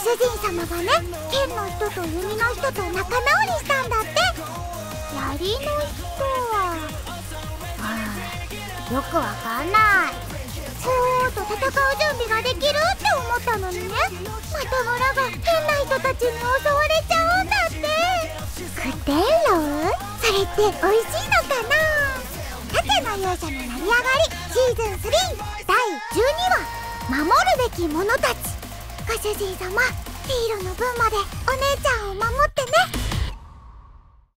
主人様がね、剣の人と弓の人と仲直りしたんだって。槍の人はよくわかんない。そーっと戦う準備ができるって思ったのにね、また村が変な人たちに襲われちゃうんだって。クテロ？それって美味しいのかな？盾の勇者の成り上がりシーズン3第12話、守るべき者たち。ご主人様、ヒーローの分までお姉ちゃんを守ってね。